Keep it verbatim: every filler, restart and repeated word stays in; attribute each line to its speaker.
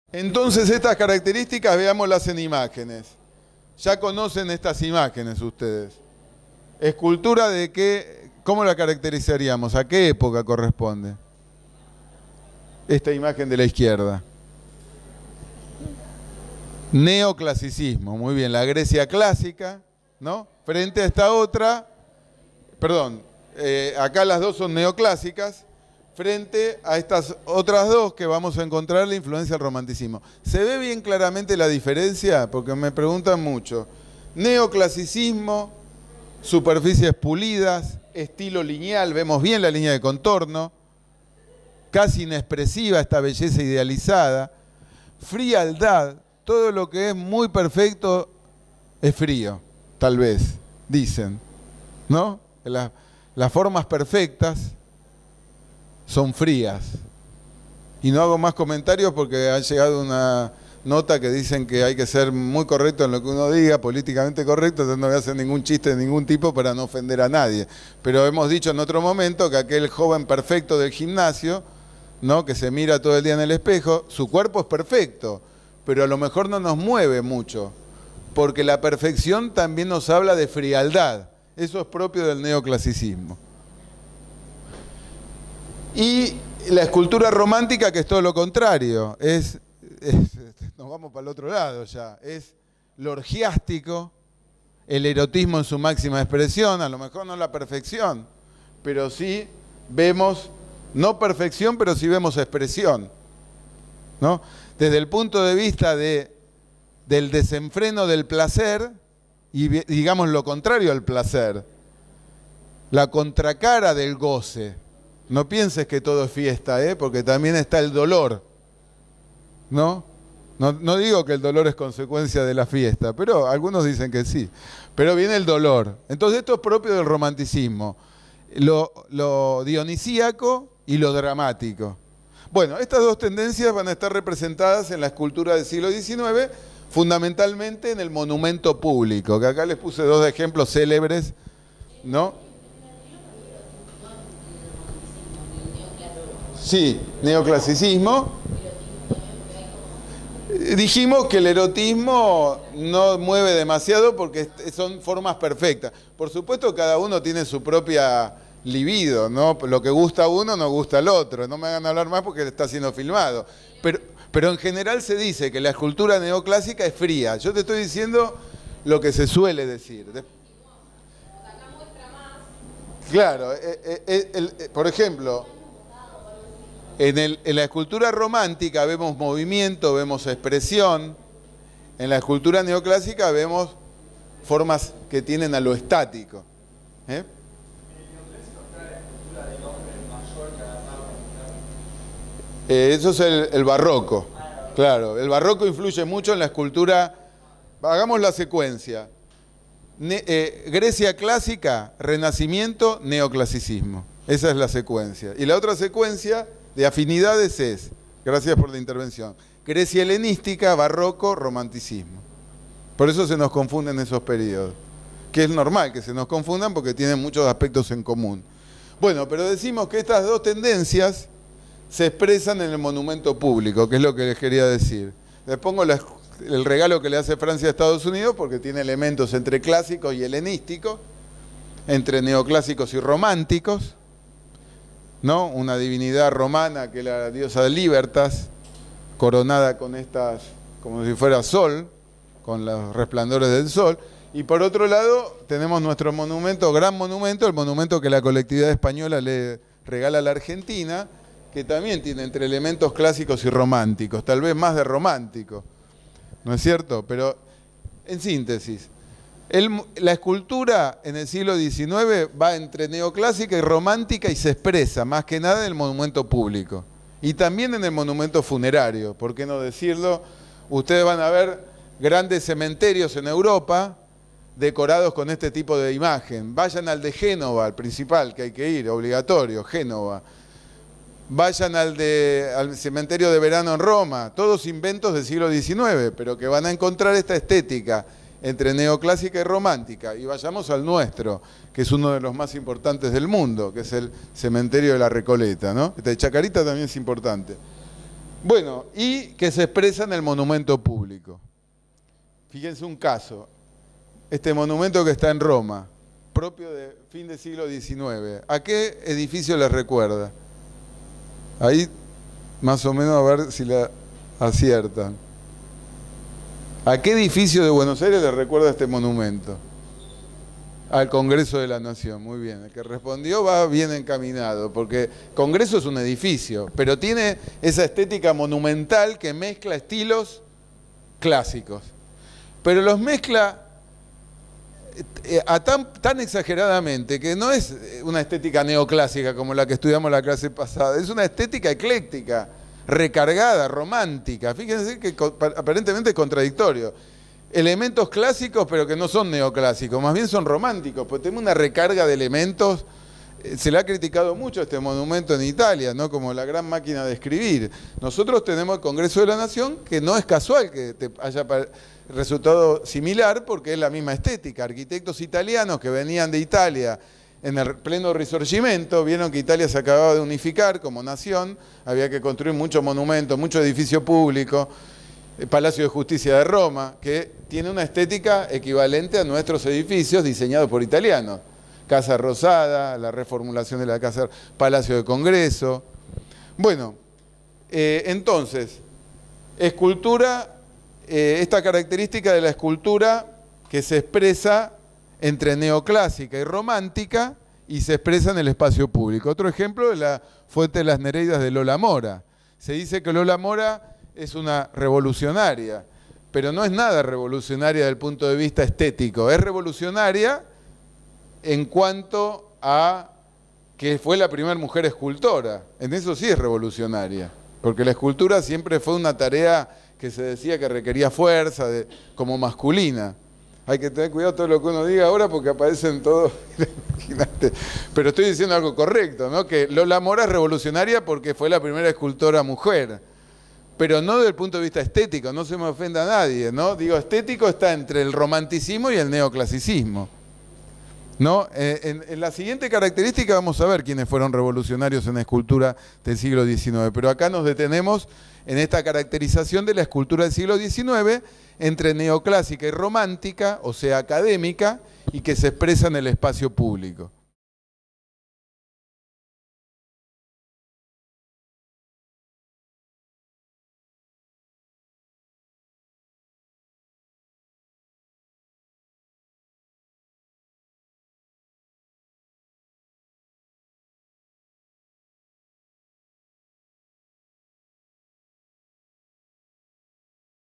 Speaker 1: Entonces, estas características veámoslas en imágenes. Ya conocen estas imágenes ustedes. Escultura de qué, ¿cómo la caracterizaríamos? ¿A qué época corresponde? Esta imagen de la izquierda. Neoclasicismo, muy bien, la Grecia clásica, ¿no? Frente a esta otra, perdón, eh, acá las dos son neoclásicas, frente a estas otras dos que vamos a encontrar la influencia del romanticismo. ¿Se ve bien claramente la diferencia? Porque me preguntan mucho. Neoclasicismo, superficies pulidas, estilo lineal, vemos bien la línea de contorno, casi inexpresiva esta belleza idealizada, frialdad, todo lo que es muy perfecto es frío, tal vez, dicen, ¿no? La, las formas perfectas son frías. Y no hago más comentarios porque ha llegado una nota que dicen que hay que ser muy correcto en lo que uno diga, políticamente correcto, entonces no voy a hacer ningún chiste de ningún tipo para no ofender a nadie. Pero hemos dicho en otro momento que aquel joven perfecto del gimnasio, ¿no?, que se mira todo el día en el espejo, su cuerpo es perfecto, pero a lo mejor no nos mueve mucho, porque la perfección también nos habla de frialdad. Eso es propio del neoclasicismo. Y la escultura romántica, que es todo lo contrario, es, es, nos vamos para el otro lado ya, es lo orgiástico, el erotismo en su máxima expresión, a lo mejor no la perfección, pero sí vemos, no perfección, pero sí vemos expresión, ¿no? Desde el punto de vista de, del desenfreno del placer, y digamos lo contrario al placer, la contracara del goce. No pienses que todo es fiesta, ¿eh? Porque también está el dolor, ¿no? ¿no? No digo que el dolor es consecuencia de la fiesta, pero algunos dicen que sí. Pero viene el dolor. Entonces esto es propio del romanticismo, lo, lo dionisíaco y lo dramático. Bueno, estas dos tendencias van a estar representadas en la escultura del siglo diecinueve, fundamentalmente en el monumento público, que acá les puse dos ejemplos célebres, ¿no? Sí, neoclasicismo. Dijimos que el erotismo no mueve demasiado porque son formas perfectas. Por supuesto, cada uno tiene su propia libido, ¿no? Lo que gusta a uno no gusta al otro. No me hagan hablar más porque está siendo filmado. Pero, pero en general se dice que la escultura neoclásica es fría. Yo te estoy diciendo lo que se suele decir. Claro, eh, eh, eh, el, eh, por ejemplo, en, el, en la escultura romántica vemos movimiento, vemos expresión. En la escultura neoclásica vemos formas que tienen a lo estático. ¿Eh? Eh, eso es el, el barroco. Claro, el barroco influye mucho en la escultura. Hagamos la secuencia. Ne, eh, Grecia clásica, Renacimiento, neoclasicismo. Esa es la secuencia. Y la otra secuencia de afinidades es, gracias por la intervención, Grecia helenística, barroco, romanticismo. Por eso se nos confunden esos periodos. Que es normal que se nos confundan porque tienen muchos aspectos en común. Bueno, pero decimos que estas dos tendencias se expresan en el monumento público, que es lo que les quería decir. Les pongo la, el regalo que le hace Francia a Estados Unidos porque tiene elementos entre clásicos y helenísticos, entre neoclásicos y románticos, ¿no? Una divinidad romana que es la diosa de Libertas, coronada con estas, como si fuera sol, con los resplandores del sol. Y por otro lado tenemos nuestro monumento, gran monumento, el monumento que la colectividad española le regala a la Argentina, que también tiene entre elementos clásicos y románticos, tal vez más de romántico, ¿no es cierto? Pero, en síntesis, el, la escultura en el siglo diecinueve va entre neoclásica y romántica y se expresa, más que nada, en el monumento público. Y también en el monumento funerario, ¿por qué no decirlo? Ustedes van a ver grandes cementerios en Europa decorados con este tipo de imagen. Vayan al de Génova, al principal, que hay que ir, obligatorio, Génova. Vayan al, de, al cementerio de verano en Roma, todos inventos del siglo diecinueve, pero que van a encontrar esta estética entre neoclásica y romántica. Y vayamos al nuestro, que es uno de los más importantes del mundo, que es el cementerio de la Recoleta, ¿no? Este de Chacarita también es importante. Bueno, y que se expresa en el monumento público. Fíjense un caso, este monumento que está en Roma, propio de fin del siglo diecinueve. ¿A qué edificio les recuerda? Ahí más o menos a ver si la aciertan. ¿A qué edificio de Buenos Aires les recuerda este monumento? Al Congreso de la Nación, muy bien. El que respondió va bien encaminado, porque Congreso es un edificio, pero tiene esa estética monumental que mezcla estilos clásicos. Pero los mezcla a tan, tan exageradamente que no es una estética neoclásica como la que estudiamos la clase pasada, es una estética ecléctica, recargada, romántica. Fíjense que aparentemente es contradictorio. Elementos clásicos, pero que no son neoclásicos, más bien son románticos, porque tenemos una recarga de elementos. Se le ha criticado mucho este monumento en Italia, ¿no? Como la gran máquina de escribir. Nosotros tenemos el Congreso de la Nación, que no es casual que te haya resultado similar, porque es la misma estética. Arquitectos italianos que venían de Italia en el pleno Risorgimento, vieron que Italia se acababa de unificar como nación, había que construir muchos monumentos, mucho edificio público. El Palacio de Justicia de Roma, que tiene una estética equivalente a nuestros edificios diseñados por italianos. Casa Rosada, la reformulación de la Casa Palacio de Congreso. Bueno, eh, entonces, escultura, eh, esta característica de la escultura que se expresa entre neoclásica y romántica y se expresa en el espacio público. Otro ejemplo es la Fuente de las Nereidas de Lola Mora. Se dice que Lola Mora es una revolucionaria, pero no es nada revolucionaria desde el punto de vista estético, es revolucionaria en cuanto a que fue la primera mujer escultora. En eso sí es revolucionaria, porque la escultura siempre fue una tarea que se decía que requería fuerza, de, como masculina. Hay que tener cuidado todo lo que uno diga ahora porque aparecen todos, imagínate. Pero estoy diciendo algo correcto, ¿no? Que Lola Mora es revolucionaria porque fue la primera escultora mujer. Pero no desde el punto de vista estético, no se me ofenda a nadie, ¿no? Digo, estético está entre el romanticismo y el neoclasicismo, ¿no? Eh, en, en la siguiente característica vamos a ver quiénes fueron revolucionarios en la escultura del siglo diecinueve, pero acá nos detenemos en esta caracterización de la escultura del siglo diecinueve entre neoclásica y romántica, o sea, académica, y que se expresa en el espacio público.